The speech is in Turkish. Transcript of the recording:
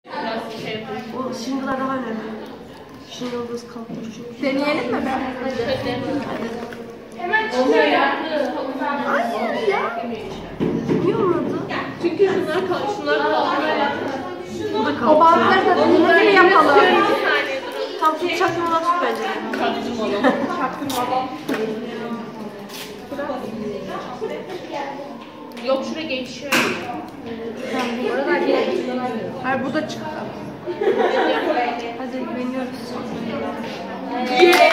O şimdiler daha önemli. Şimdi yıldız kalkmış çünkü. Deneyelim mi ben? Hemen çıkıyor ya. Hayır ya. Niye olmadı? Çünkü şunlar kalkıyor. Bu da O kalktı. bantları da deneme mi yapalım? Bir saniye durun. Tam tut çakmadan tut bence. Çaktırmadan. Yok şuraya geçiyor. Oralar gelecek. Hayır bu da çıktı. Hadi güveniyoruz. Yeah.